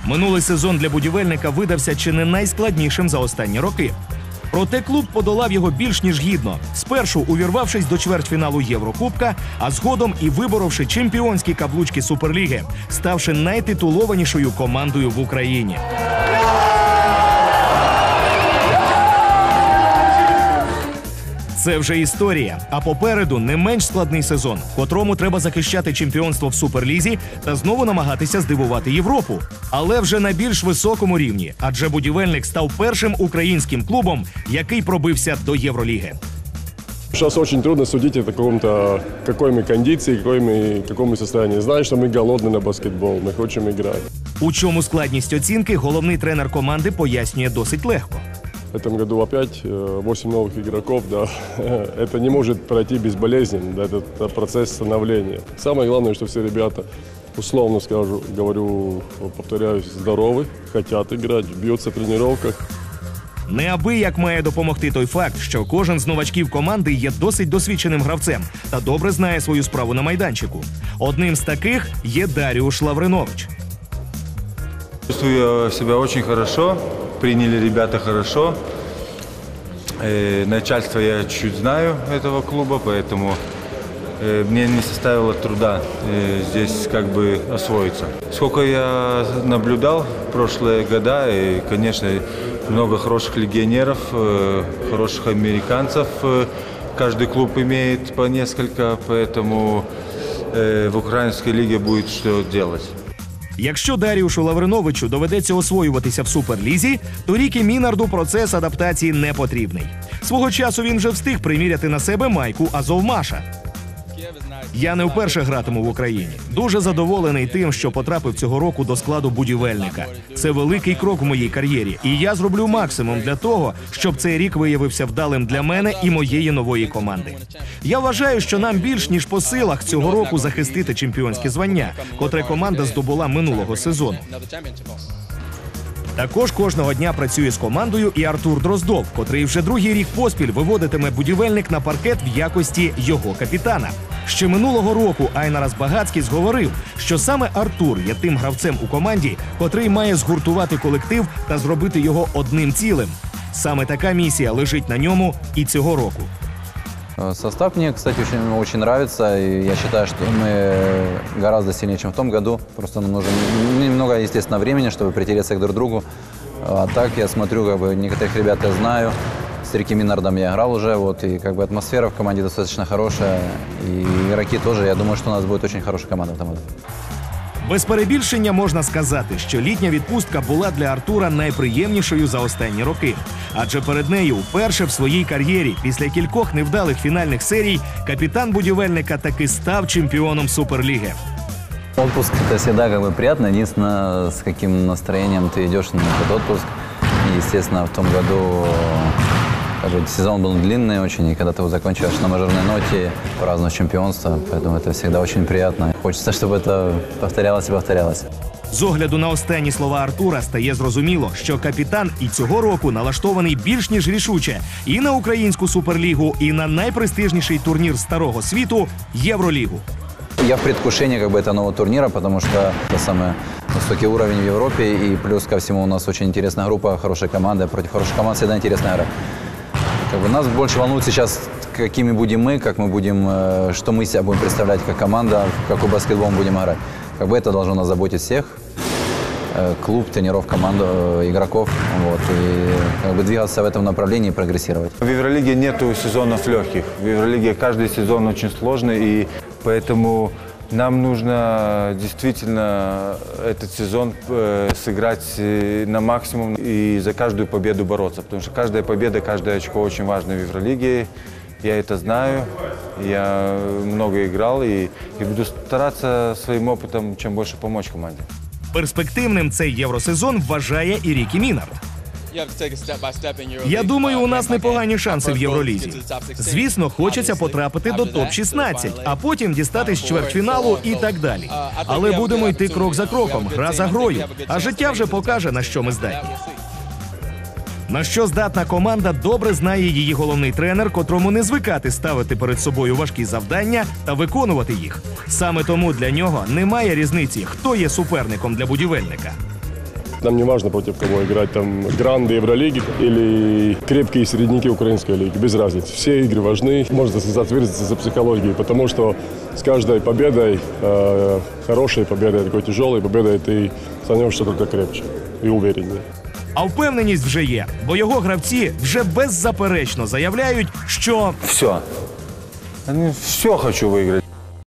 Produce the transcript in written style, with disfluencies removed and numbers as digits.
Минулий сезон для будівельника видався чи не найскладнішим за останні роки. Проте клуб подолав його більш ніж гідно, спершу увірвавшись до чвертьфіналу Єврокубка, а згодом і виборовши чемпіонські каблучки Суперліги, ставши найтитулованішою командою в Україні. Це вже історія, а попереду не менш складний сезон, котрому треба захищати чемпіонство в Суперлізі та знову намагатися здивувати Європу. Але вже на більш високому рівні, адже будівельник став першим українським клубом, який пробився до Євроліги. Сейчас очень трудно судить о какой мы кондиции, каком мы состоянии. Знаю, что мы голодны на баскетбол, мы хотим играть. У чому складність оцінки, головний тренер команди пояснює досить легко. В этом году опять 8 новых игроков, да. Это не может пройти безболезненно, да, это процесс становления. Самое главное, что все ребята, условно повторяюсь, здоровы, хотят играть, бьются в тренировках. Неабияк має допомогти той факт, що кожен з новачків команди є досить досвідченим гравцем та добре знає свою справу на майданчику. Одним з таких є Даріуш Лавринович. Чувствую себя очень хорошо, приняли ребята хорошо. Начальство я чуть знаю этого клуба, поэтому мне не составило труда здесь освоиться. Сколько я наблюдал в прошлые года, и, конечно, много хороших легионеров, хороших американцев. Каждый клуб имеет по несколько, поэтому в украинской лиге будет что делать. Якщо Даріушу Лавриновичу доведеться освоюватися в Суперлізі, то Рікі Мінарду процес адаптації не потрібний. Свого часу він вже встиг приміряти на себе майку Азовмаша. Я не вперше гратиму в Україні. Дуже задоволений тим, що потрапив цього року до складу будівельника. Це великий крок в моїй кар'єрі, і я зроблю максимум для того, щоб цей рік виявився вдалим для мене і моєї нової команди. Я вважаю, що нам більш ніж по силах цього року захистити чемпіонське звання, котре команда здобула минулого сезону. Також кожного дня працює з командою і Артур Дроздов, котрий вже другий рік поспіль виводитиме будівельник на паркет в якості його капітана. Ще минулого року Айнарас Багацькіс говорив, що саме Артур є тим гравцем у команді, котрий має згуртувати колектив та зробити його одним цілим. Саме така місія лежить на ньому і цього року. Состав мне, кстати, очень нравится. И я считаю, что мы гораздо сильнее, чем в том году. Просто нам нужно немного, естественно, времени, чтобы притереться друг к другу. А так я смотрю, некоторых ребят я знаю. С Рики Минардом я играл уже, и атмосфера в команде достаточно хорошая. И игроки тоже. Я думаю, что у нас будет очень хорошая команда в этом году. Без перебільшення можна сказати, що літня відпустка була для Артура найприємнішою за останні роки. Адже перед нею вперше в своїй кар'єрі, після кількох невдалих фінальних серій, капітан будівельника таки став чемпіоном Суперліги. Отпуск – это всегда приятно. Единственное, с каким настроением ты идешь на этот отпуск. И, естественно, в том году сезон был длинный очень, и когда ты его заканчиваешь на мажорной ноте, празднуешь чемпионство, поэтому это всегда очень приятно. Хочется, чтобы это повторялось и повторялось. З огляду на останні слова Артура стає зрозуміло, що капітан і цього року налаштований більш ніж рішуче і на українську Суперлігу, і на найпрестижніший турнір Старого світу – Євролігу. Я в предвкушении этого турнира, потому что это самый высокий уровень в Европе, и плюс ко всему у нас очень интересная группа, хорошая команда. Против хороших команд всегда интересная игра. Нас больше волнует сейчас, какими будем мы, как мы будем, что мы себя будем представлять как команда, в какой баскетбол мы будем играть. Это должно нас заботить всех. Клуб, тренеров, команду, игроков. И двигаться в этом направлении и прогрессировать. В Евролиге нету сезонов легких. В Евролиге каждый сезон очень сложный, и поэтому нам нужно действительно этот сезон сыграть на максимум и за каждую победу бороться. Потому что каждая победа, каждое очко очень важно в Евролиге. Я это знаю, я много играл и буду стараться своим опытом чем больше помочь команде. Перспективним цей євросезон вважає і Рікі Мінард. Я думаю, у нас непогані шанси в Євролізі. Звісно, хочеться потрапити до топ-16, а потім дістатись чвертьфіналу і так далі. Але будемо йти крок за кроком, гра за грою, а життя вже покаже, на що ми здатні. На що здатна команда, добре знає її головний тренер, котрому не звикати ставити перед собою важкі завдання та виконувати їх. Саме тому для нього немає різниці, хто є суперником для будівельника. Нам не важно, против кого играть, там гранды Евролиги или крепкие середняки украинской лиги, без разницы. Все игры важны, можно соответствовать за психологией, потому что с каждой победой, хорошей победой, такой тяжелой победой, ты становишься только крепче и увереннее. А впевненість вже є, бо його гравці вже беззаперечно заявляють, що Все. Все хочу выиграть.